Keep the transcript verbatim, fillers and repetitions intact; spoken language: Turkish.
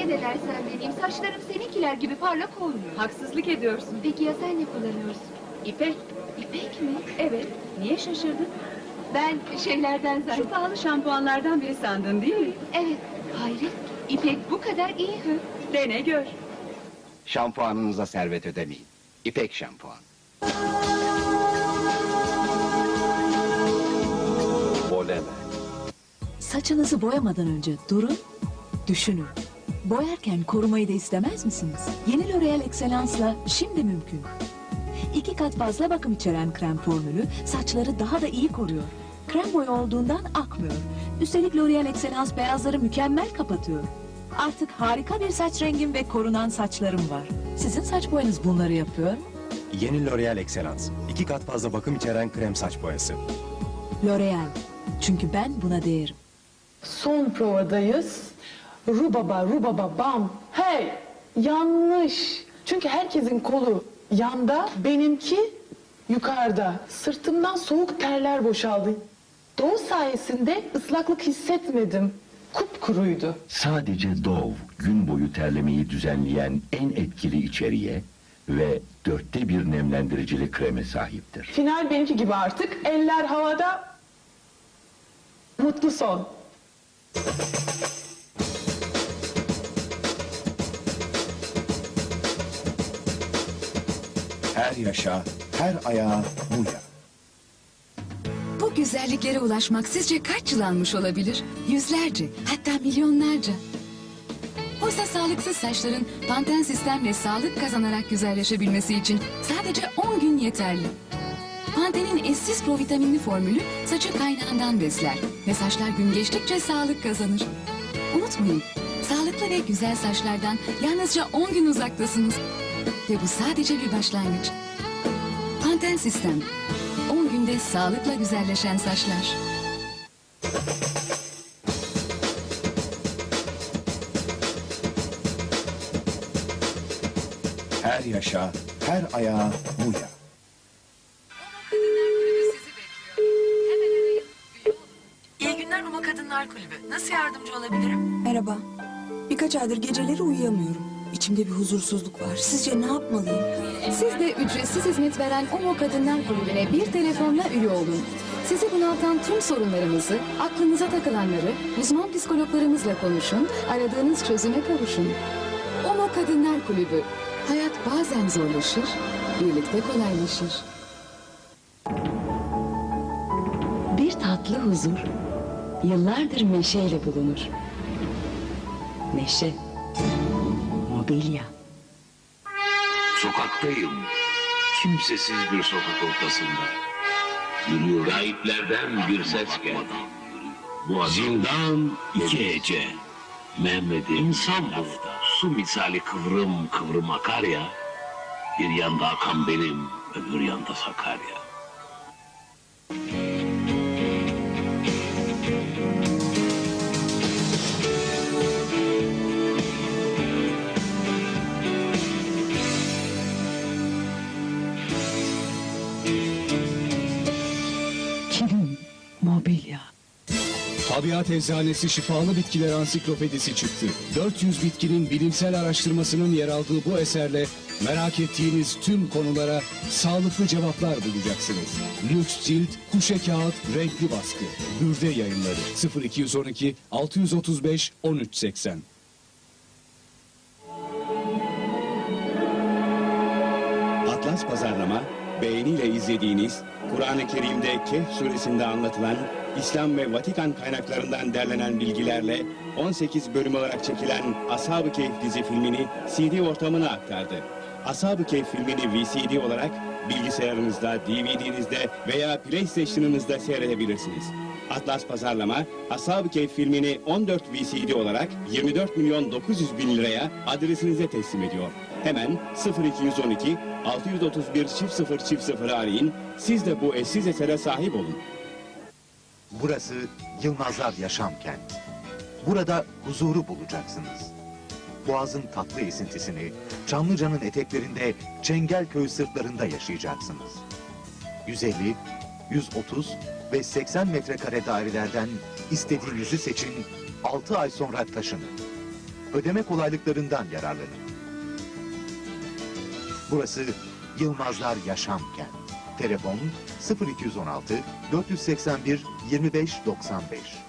ne dersen vereyim, saçlarım seninkiler gibi parlak olmuyor. Haksızlık ediyorsun. Peki ya sen ne kullanıyorsun? İpek. İpek mi? Evet. Niye şaşırdın? Ben şeylerden zaten... Şu pahalı şampuanlardan biri sandın değil mi? Evet, hayret. İpek bu kadar iyi hı. Dene gör. Şampuanınıza servet ödemeyin. İpek şampuan. Voleme. Saçınızı boyamadan önce durun, düşünün. Boyarken korumayı da istemez misiniz? Yeni L'Oreal Excellence'la şimdi mümkün. İki kat fazla bakım içeren krem formülü saçları daha da iyi koruyor. Krem boya olduğundan akmıyor. Üstelik L'Oreal Excellence beyazları mükemmel kapatıyor. Artık harika bir saç rengim ve korunan saçlarım var. Sizin saç boyanız bunları yapıyor mu? Yeni L'Oreal Excellence. İki kat fazla bakım içeren krem saç boyası. L'Oreal. Çünkü ben buna değerim. Son provadayız. Rubaba, rubaba, bam. Hey, yanlış. Çünkü herkesin kolu yanda, benimki yukarıda. Sırtımdan soğuk terler boşaldı. Doğu sayesinde ıslaklık hissetmedim. Kupkuruydu. Sadece Dove gün boyu terlemeyi düzenleyen en etkili içeriğe ve dörtte bir nemlendiricili kreme sahiptir. Final benimki gibi artık. Eller havada. Mutlu son. Her yaşa, her ayağa bu ya. Bu güzelliklere ulaşmak sizce kaç yıl almış olabilir? Yüzlerce, hatta milyonlarca. Oysa sağlıksız saçların Pantene sistemle sağlık kazanarak güzelleşebilmesi için sadece on gün yeterli. Pantene'in eşsiz provitaminli formülü saçı kaynağından besler ve saçlar gün geçtikçe sağlık kazanır. Unutmayın, sağlıklı ve güzel saçlardan yalnızca on gün uzaktasınız. Ve bu sadece bir başlangıç. Pantene sistem, on günde sağlıkla güzelleşen saçlar. Her yaşa, her ayağa bu ya. İyi günler Uma Kadınlar Kulübü. Nasıl yardımcı olabilirim? Merhaba. Birkaç aydır geceleri uyuyamıyorum. İçimde bir huzursuzluk var. Sizce ne yapmalıyım? Siz de ücretsiz hizmet veren Omo Kadınlar Kulübü'ne bir telefonla üye olun. Sizi bunaltan tüm sorunlarınızı, aklınıza takılanları uzman psikologlarımızla konuşun, aradığınız çözüme kavuşun. Omo Kadınlar Kulübü. Hayat bazen zorlaşır, birlikte kolaylaşır. Bir tatlı huzur, yıllardır meşeyle bulunur. Meşe. Mobilya. Sokaktayım. Kimsesiz bir sokak ortasında. Yürüyor. Gayiplerden bir ses geldi. Bu zindan iki hece. Mehmet'im insan bu. Su misali kıvrım kıvrım akar ya. Bir yanda akan benim, öbür yanda Sakarya. Mobilya. Tabiat Eczanesi Şifalı Bitkiler Ansiklopedisi çıktı. dört yüz bitkinin bilimsel araştırmasının yer aldığı bu eserle merak ettiğiniz tüm konulara sağlıklı cevaplar bulacaksınız. Lüks cilt, kuşe kağıt, renkli baskı. Hürde Yayınları sıfır iki yüz on iki altı yüz otuz beş on üç seksen. Atlas Pazarlama, beğeniyle izlediğiniz, Kur'an-ı Kerim'de Kehf suresinde anlatılan, İslam ve Vatikan kaynaklarından derlenen bilgilerle on sekiz bölüm olarak çekilen Ashab-ı Kehf dizi filmini C D ortamına aktardı. Ashab-ı Kehf filmini V C D olarak bilgisayarınızda, D V D'nizde veya PlayStation'ınızda seyredebilirsiniz. Atlas Pazarlama, Ashab-ı Kehf filmini on dört V C D olarak yirmi dört milyon dokuz yüz bin liraya adresinize teslim ediyor. Hemen sıfır iki yüz on iki altı yüz otuz bir çift sıfır çift sıfır'ı arayın, siz de bu eşsiz esere sahip olun. Burası Yılmazlar Yaşam Kent. Burada huzuru bulacaksınız. Boğaz'ın tatlı esintisini, Çamlıca'nın eteklerinde Çengelköy sırtlarında yaşayacaksınız. yüz elli, yüz otuz ve seksen metrekare dairelerden istediğinizi seçin, altı ay sonra taşının. ödeme kolaylıklarından yararlanın. Burası Yılmazlar Yaşam Kent. Telefon sıfır iki yüz on altı dört yüz seksen bir yirmi beş doksan beş.